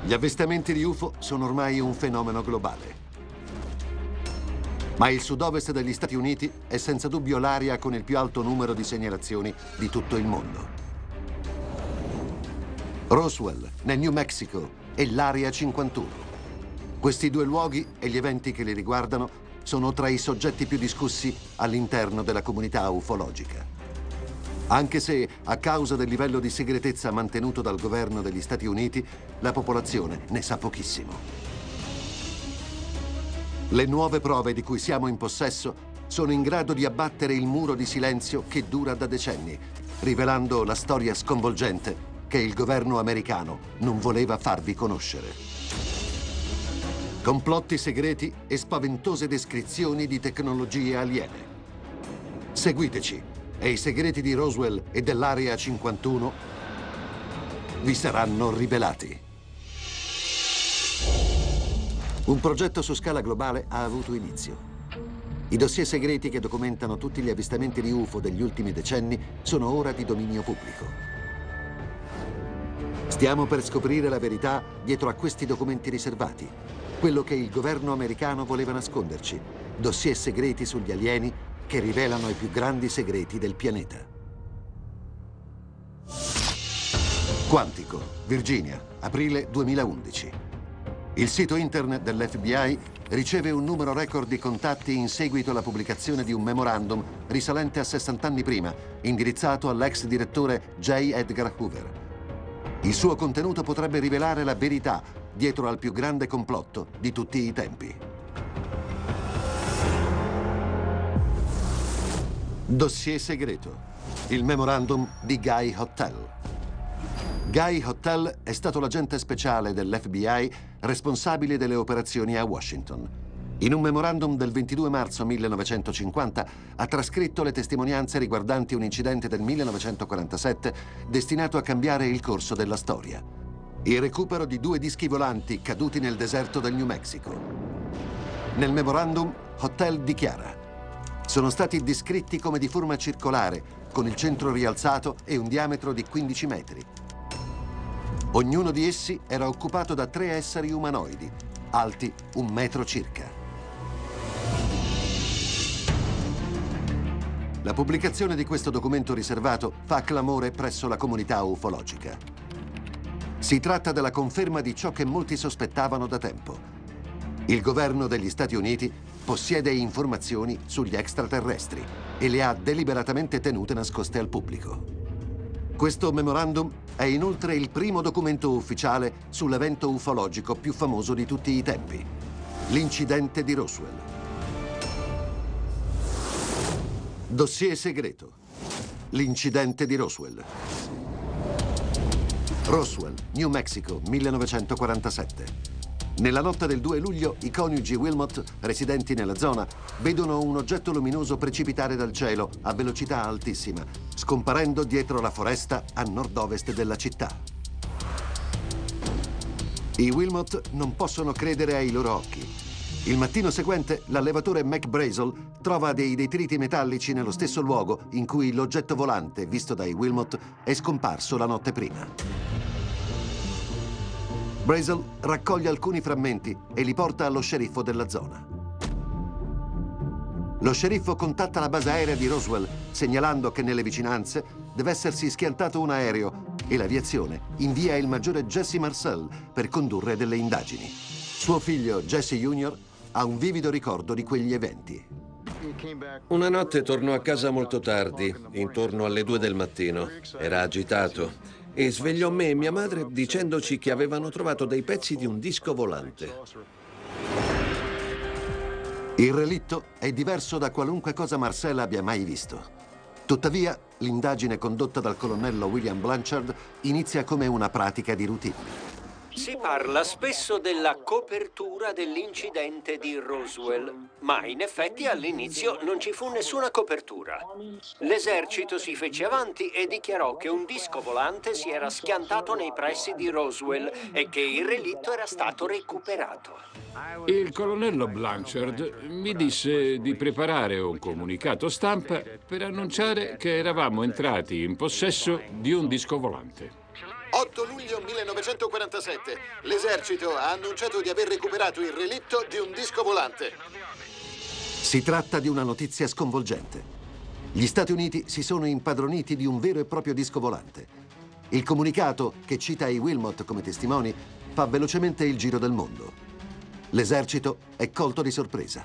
Gli avvistamenti di UFO sono ormai un fenomeno globale. Ma il sud-ovest degli Stati Uniti è senza dubbio l'area con il più alto numero di segnalazioni di tutto il mondo. Roswell, nel New Mexico, e l'Area 51. Questi due luoghi e gli eventi che li riguardano sono tra i soggetti più discussi all'interno della comunità ufologica. Anche se, a causa del livello di segretezza mantenuto dal governo degli Stati Uniti, la popolazione ne sa pochissimo. Le nuove prove di cui siamo in possesso sono in grado di abbattere il muro di silenzio che dura da decenni, rivelando la storia sconvolgente che il governo americano non voleva farvi conoscere. Complotti segreti e spaventose descrizioni di tecnologie aliene. Seguiteci e i segreti di Roswell e dell'Area 51 vi saranno rivelati. Un progetto su scala globale ha avuto inizio. I dossier segreti che documentano tutti gli avvistamenti di UFO degli ultimi decenni sono ora di dominio pubblico. Stiamo per scoprire la verità dietro a questi documenti riservati, quello che il governo americano voleva nasconderci, dossier segreti sugli alieni che rivelano i più grandi segreti del pianeta. Quantico, Virginia, aprile 2011. Il sito internet dell'FBI riceve un numero record di contatti in seguito alla pubblicazione di un memorandum risalente a 60 anni prima, indirizzato all'ex direttore J. Edgar Hoover. Il suo contenuto potrebbe rivelare la verità dietro al più grande complotto di tutti i tempi. Dossier segreto. Il memorandum di Guy Hottel. Guy Hottel è stato l'agente speciale dell'FBI responsabile delle operazioni a Washington. In un memorandum del 22 marzo 1950 ha trascritto le testimonianze riguardanti un incidente del 1947 destinato a cambiare il corso della storia. Il recupero di 2 dischi volanti caduti nel deserto del New Mexico. Nel memorandum, Hottel dichiara: sono stati descritti come di forma circolare, con il centro rialzato e un diametro di 15 metri. Ognuno di essi era occupato da 3 esseri umanoidi, alti 1 metro circa. La pubblicazione di questo documento riservato fa clamore presso la comunità ufologica. Si tratta della conferma di ciò che molti sospettavano da tempo. Il governo degli Stati Uniti possiede informazioni sugli extraterrestri e le ha deliberatamente tenute nascoste al pubblico. Questo memorandum è inoltre il primo documento ufficiale sull'evento ufologico più famoso di tutti i tempi, l'incidente di Roswell. Dossier segreto. L'incidente di Roswell. Roswell, New Mexico, 1947. Nella notte del 2 luglio, i coniugi Wilmot, residenti nella zona, vedono un oggetto luminoso precipitare dal cielo a velocità altissima, scomparendo dietro la foresta a nord-ovest della città. I Wilmot non possono credere ai loro occhi. Il mattino seguente, l'allevatore Mac Brazel trova dei detriti metallici nello stesso luogo in cui l'oggetto volante, visto dai Wilmot, è scomparso la notte prima. Brazel raccoglie alcuni frammenti e li porta allo sceriffo della zona. Lo sceriffo contatta la base aerea di Roswell, segnalando che nelle vicinanze deve essersi schiantato un aereo e l'aviazione invia il maggiore Jesse Marcel per condurre delle indagini. Suo figlio, Jesse Jr., ha un vivido ricordo di quegli eventi. Una notte tornò a casa molto tardi, intorno alle 2 del mattino. Era agitato e svegliò me e mia madre dicendoci che avevano trovato dei pezzi di un disco volante. Il relitto è diverso da qualunque cosa Marcel abbia mai visto. Tuttavia, l'indagine condotta dal colonnello William Blanchard inizia come una pratica di routine. Si parla spesso della copertura dell'incidente di Roswell, ma in effetti all'inizio non ci fu nessuna copertura. L'esercito si fece avanti e dichiarò che un disco volante si era schiantato nei pressi di Roswell e che il relitto era stato recuperato. Il colonnello Blanchard mi disse di preparare un comunicato stampa per annunciare che eravamo entrati in possesso di un disco volante. 8 luglio 1947. L'esercito ha annunciato di aver recuperato il relitto di un disco volante. Si tratta di una notizia sconvolgente. Gli Stati Uniti si sono impadroniti di un vero e proprio disco volante. Il comunicato, che cita i Wilmot come testimoni, fa velocemente il giro del mondo. L'esercito è colto di sorpresa.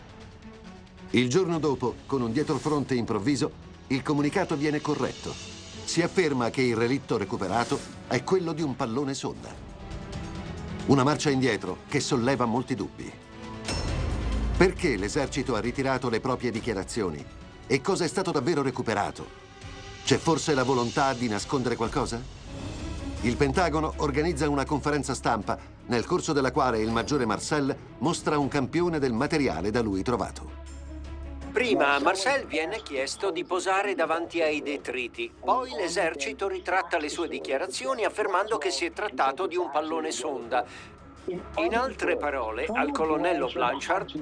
Il giorno dopo, con un dietrofront improvviso, il comunicato viene corretto. Si afferma che il relitto recuperato è quello di un pallone sonda. Una marcia indietro che solleva molti dubbi. Perché l'esercito ha ritirato le proprie dichiarazioni? E cosa è stato davvero recuperato? C'è forse la volontà di nascondere qualcosa? Il Pentagono organizza una conferenza stampa nel corso della quale il maggiore Marcel mostra un campione del materiale da lui trovato. Prima a Marcel viene chiesto di posare davanti ai detriti. Poi l'esercito ritratta le sue dichiarazioni affermando che si è trattato di un pallone sonda. In altre parole, al colonnello Blanchard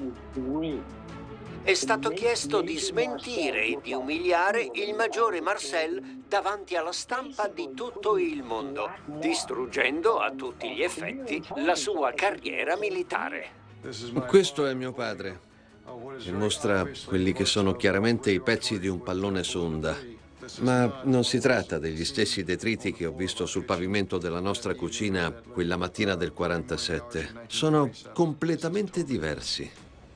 è stato chiesto di smentire e di umiliare il maggiore Marcel davanti alla stampa di tutto il mondo, distruggendo a tutti gli effetti la sua carriera militare. Questo è mio padre. E mostra quelli che sono chiaramente i pezzi di un pallone sonda. Ma non si tratta degli stessi detriti che ho visto sul pavimento della nostra cucina quella mattina del 47. Sono completamente diversi.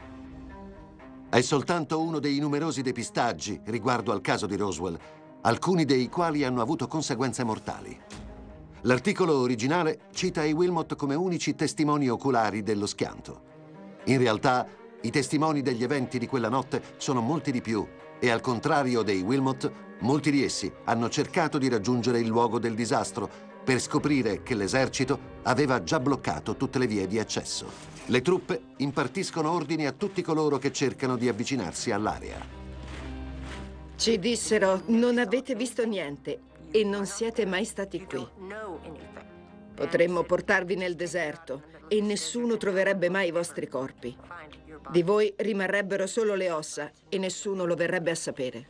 È soltanto uno dei numerosi depistaggi riguardo al caso di Roswell, alcuni dei quali hanno avuto conseguenze mortali. L'articolo originale cita i Wilmot come unici testimoni oculari dello schianto. In realtà, i testimoni degli eventi di quella notte sono molti di più e, al contrario dei Wilmot, molti di essi hanno cercato di raggiungere il luogo del disastro per scoprire che l'esercito aveva già bloccato tutte le vie di accesso. Le truppe impartiscono ordini a tutti coloro che cercano di avvicinarsi all'area. Ci dissero: non avete visto niente e non siete mai stati qui. Potremmo portarvi nel deserto e nessuno troverebbe mai i vostri corpi. Di voi rimarrebbero solo le ossa e nessuno lo verrebbe a sapere.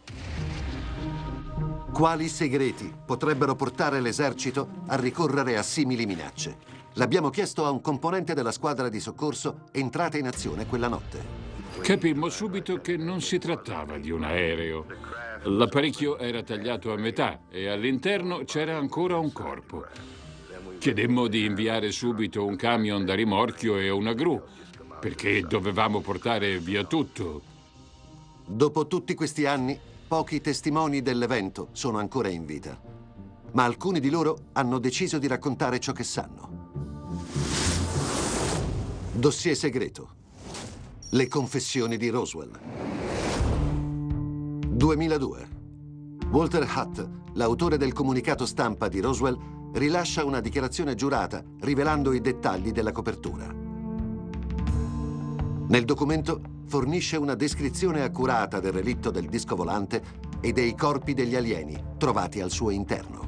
Quali segreti potrebbero portare l'esercito a ricorrere a simili minacce? L'abbiamo chiesto a un componente della squadra di soccorso entrata in azione quella notte. Capimmo subito che non si trattava di un aereo. L'apparecchio era tagliato a metà e all'interno c'era ancora un corpo. Chiedemmo di inviare subito un camion da rimorchio e una gru, perché dovevamo portare via tutto. Dopo tutti questi anni, pochi testimoni dell'evento sono ancora in vita. Ma alcuni di loro hanno deciso di raccontare ciò che sanno. Dossier segreto. Le confessioni di Roswell. 2002. Walter Hutt, l'autore del comunicato stampa di Roswell, rilascia una dichiarazione giurata rivelando i dettagli della copertura. Nel documento fornisce una descrizione accurata del relitto del disco volante e dei corpi degli alieni trovati al suo interno.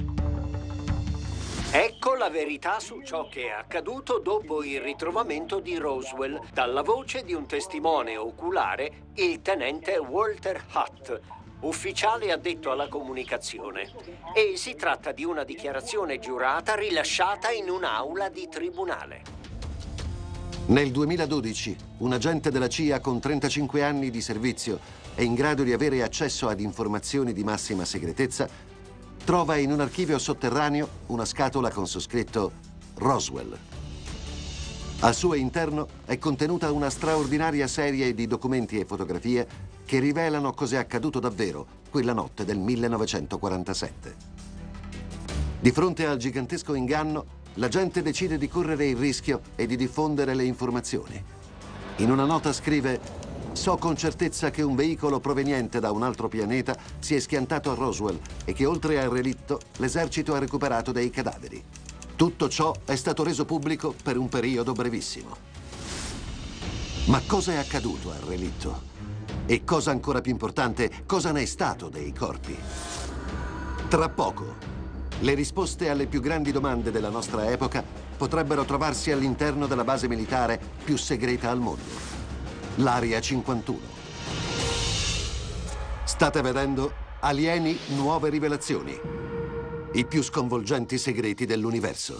Ecco la verità su ciò che è accaduto dopo il ritrovamento di Roswell, dalla voce di un testimone oculare, il tenente Walter Hutt, ufficiale addetto alla comunicazione. E si tratta di una dichiarazione giurata rilasciata in un'aula di tribunale. Nel 2012, un agente della CIA con 35 anni di servizio e in grado di avere accesso ad informazioni di massima segretezza trova in un archivio sotterraneo una scatola con su scritto Roswell. Al suo interno è contenuta una straordinaria serie di documenti e fotografie che rivelano cos'è accaduto davvero quella notte del 1947. Di fronte al gigantesco inganno, l'agente decide di correre il rischio e di diffondere le informazioni. In una nota scrive: so con certezza che un veicolo proveniente da un altro pianeta si è schiantato a Roswell e che oltre al relitto l'esercito ha recuperato dei cadaveri. Tutto ciò è stato reso pubblico per un periodo brevissimo. Ma cosa è accaduto al relitto? E cosa ancora più importante, cosa ne è stato dei corpi? Tra poco, le risposte alle più grandi domande della nostra epoca potrebbero trovarsi all'interno della base militare più segreta al mondo. L'Area 51. State vedendo Alieni, nuove rivelazioni. I più sconvolgenti segreti dell'universo.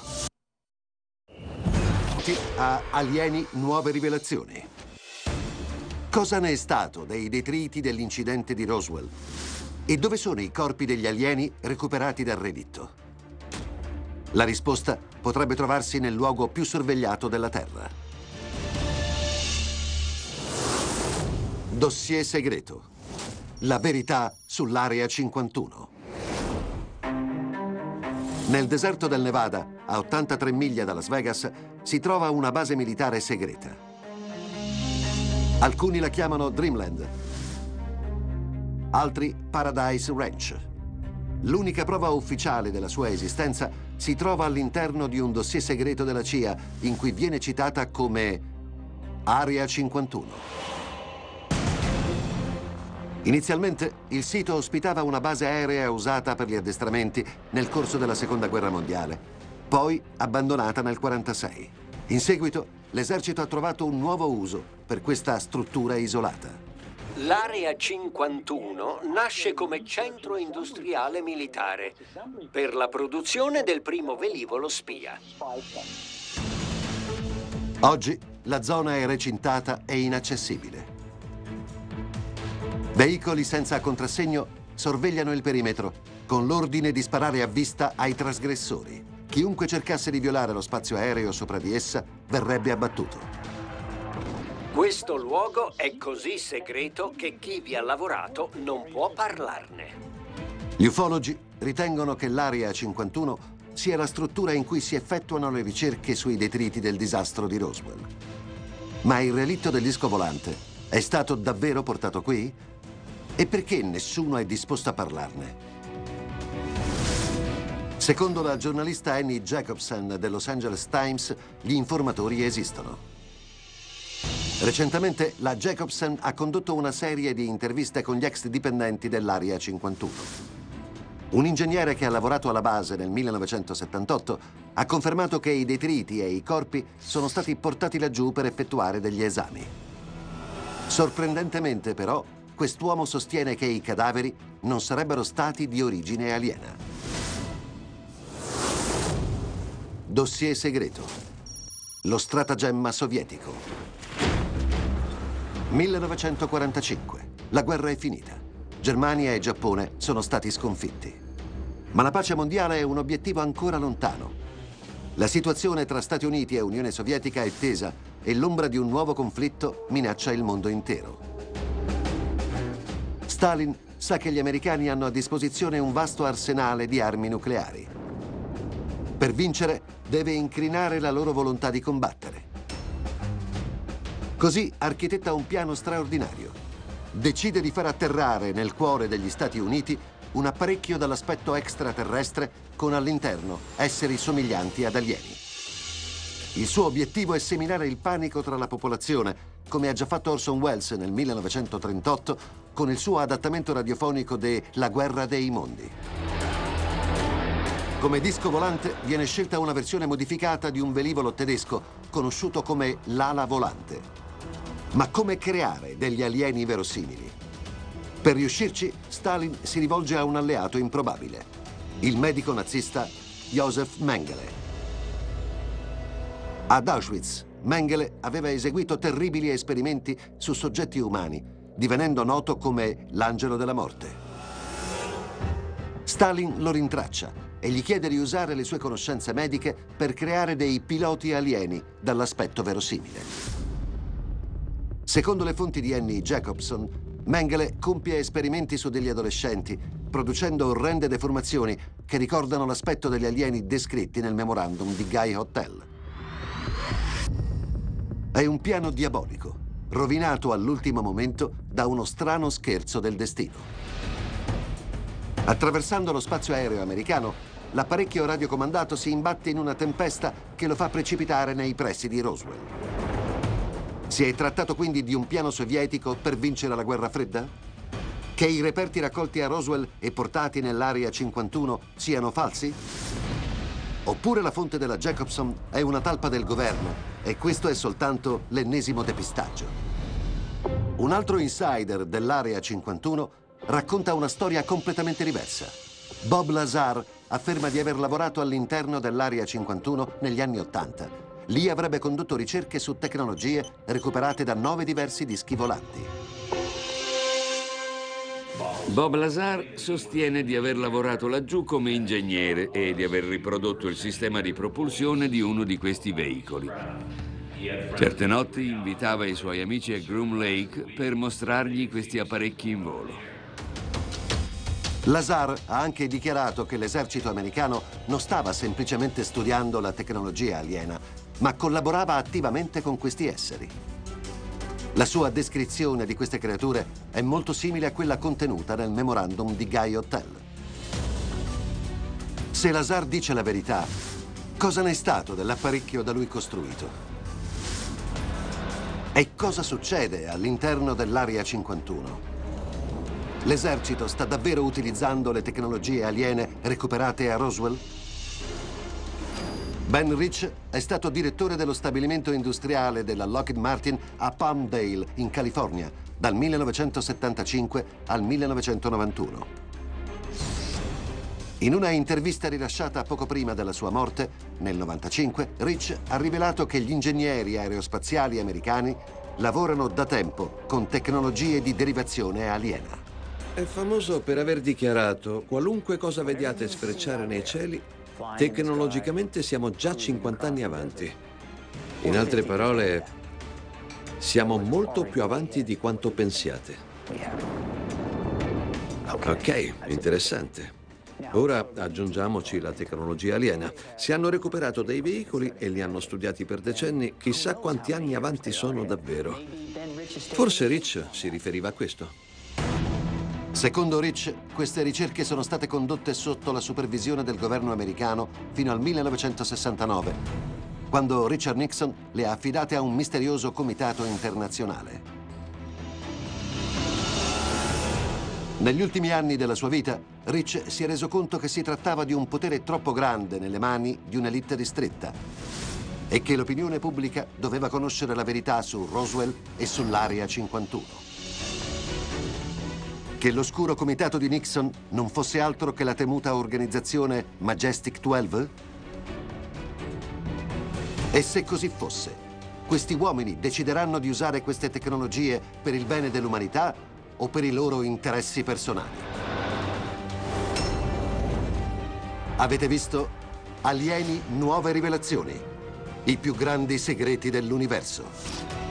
A alieni, nuove rivelazioni. Cosa ne è stato dei detriti dell'incidente di Roswell? E dove sono i corpi degli alieni recuperati dal relitto? La risposta potrebbe trovarsi nel luogo più sorvegliato della Terra. Dossier segreto. La verità sull'Area 51. Nel deserto del Nevada, a 83 miglia da Las Vegas, si trova una base militare segreta. Alcuni la chiamano Dreamland, altri Paradise Ranch. L'unica prova ufficiale della sua esistenza si trova all'interno di un dossier segreto della CIA, in cui viene citata come Area 51. Inizialmente il sito ospitava una base aerea usata per gli addestramenti nel corso della Seconda Guerra Mondiale, poi abbandonata nel 1946. In seguito l'esercito ha trovato un nuovo uso per questa struttura isolata. L'Area 51 nasce come centro industriale militare per la produzione del primo velivolo spia. Oggi la zona è recintata e inaccessibile. Veicoli senza contrassegno sorvegliano il perimetro con l'ordine di sparare a vista ai trasgressori. Chiunque cercasse di violare lo spazio aereo sopra di essa verrebbe abbattuto. Questo luogo è così segreto che chi vi ha lavorato non può parlarne. Gli ufologi ritengono che l'Area 51 sia la struttura in cui si effettuano le ricerche sui detriti del disastro di Roswell. Ma il relitto del disco volante è stato davvero portato qui? E perché nessuno è disposto a parlarne? Secondo la giornalista Annie Jacobsen del Los Angeles Times, gli informatori esistono. Recentemente la Jacobsen ha condotto una serie di interviste con gli ex dipendenti dell'Area 51. Un ingegnere che ha lavorato alla base nel 1978 ha confermato che i detriti e i corpi sono stati portati laggiù per effettuare degli esami. Sorprendentemente, però, quest'uomo sostiene che i cadaveri non sarebbero stati di origine aliena. Dossier segreto. Lo stratagemma sovietico. 1945. La guerra è finita. Germania e Giappone sono stati sconfitti. Ma la pace mondiale è un obiettivo ancora lontano. La situazione tra Stati Uniti e Unione Sovietica è tesa e l'ombra di un nuovo conflitto minaccia il mondo intero. Stalin sa che gli americani hanno a disposizione un vasto arsenale di armi nucleari. Per vincere, deve incrinare la loro volontà di combattere. Così architetta un piano straordinario. Decide di far atterrare nel cuore degli Stati Uniti un apparecchio dall'aspetto extraterrestre con all'interno esseri somiglianti ad alieni. Il suo obiettivo è seminare il panico tra la popolazione, come ha già fatto Orson Welles nel 1938 con il suo adattamento radiofonico de La guerra dei mondi. Come disco volante viene scelta una versione modificata di un velivolo tedesco conosciuto come l'ala volante. Ma come creare degli alieni verosimili? Per riuscirci, Stalin si rivolge a un alleato improbabile, il medico nazista Josef Mengele. Ad Auschwitz, Mengele aveva eseguito terribili esperimenti su soggetti umani, divenendo noto come l'angelo della morte. Stalin lo rintraccia e gli chiede di usare le sue conoscenze mediche per creare dei piloti alieni dall'aspetto verosimile. Secondo le fonti di Annie Jacobsen, Mengele compie esperimenti su degli adolescenti, producendo orrende deformazioni che ricordano l'aspetto degli alieni descritti nel memorandum di Guy Hotel. È un piano diabolico, rovinato all'ultimo momento da uno strano scherzo del destino. Attraversando lo spazio aereo americano, l'apparecchio radiocomandato si imbatte in una tempesta che lo fa precipitare nei pressi di Roswell. Si è trattato quindi di un piano sovietico per vincere la guerra fredda? Che i reperti raccolti a Roswell e portati nell'Area 51 siano falsi? Oppure la fonte della Jacobsen è una talpa del governo e questo è soltanto l'ennesimo depistaggio? Un altro insider dell'Area 51 racconta una storia completamente diversa. Bob Lazar afferma di aver lavorato all'interno dell'Area 51 negli anni '80. Lì avrebbe condotto ricerche su tecnologie recuperate da 9 diversi dischi volanti. Bob Lazar sostiene di aver lavorato laggiù come ingegnere e di aver riprodotto il sistema di propulsione di uno di questi veicoli. Certe notti invitava i suoi amici a Groom Lake per mostrargli questi apparecchi in volo. Lazar ha anche dichiarato che l'esercito americano non stava semplicemente studiando la tecnologia aliena, ma collaborava attivamente con questi esseri. La sua descrizione di queste creature è molto simile a quella contenuta nel memorandum di Guy Hotel. Se Lazar dice la verità, cosa n'è stato dell'apparecchio da lui costruito? E cosa succede all'interno dell'Area 51? L'esercito sta davvero utilizzando le tecnologie aliene recuperate a Roswell? Ben Rich è stato direttore dello stabilimento industriale della Lockheed Martin a Palmdale, in California, dal 1975 al 1991. In una intervista rilasciata poco prima della sua morte, nel 1995, Rich ha rivelato che gli ingegneri aerospaziali americani lavorano da tempo con tecnologie di derivazione aliena. È famoso per aver dichiarato: qualunque cosa vediate sfrecciare nei cieli, tecnologicamente siamo già 50 anni avanti. In altre parole, siamo molto più avanti di quanto pensiate. Ok, interessante. Ora aggiungiamoci la tecnologia aliena. Si hanno recuperato dei veicoli e li hanno studiati per decenni. Chissà quanti anni avanti sono davvero. Forse Rich si riferiva a questo. Secondo Rich, queste ricerche sono state condotte sotto la supervisione del governo americano fino al 1969, quando Richard Nixon le ha affidate a un misterioso comitato internazionale. Negli ultimi anni della sua vita, Rich si è reso conto che si trattava di un potere troppo grande nelle mani di un'elite ristretta e che l'opinione pubblica doveva conoscere la verità su Roswell e sull'Area 51. Che l'oscuro comitato di Nixon non fosse altro che la temuta organizzazione Majestic 12? E se così fosse, questi uomini decideranno di usare queste tecnologie per il bene dell'umanità o per i loro interessi personali? Avete visto? Alieni, nuove rivelazioni. I più grandi segreti dell'universo.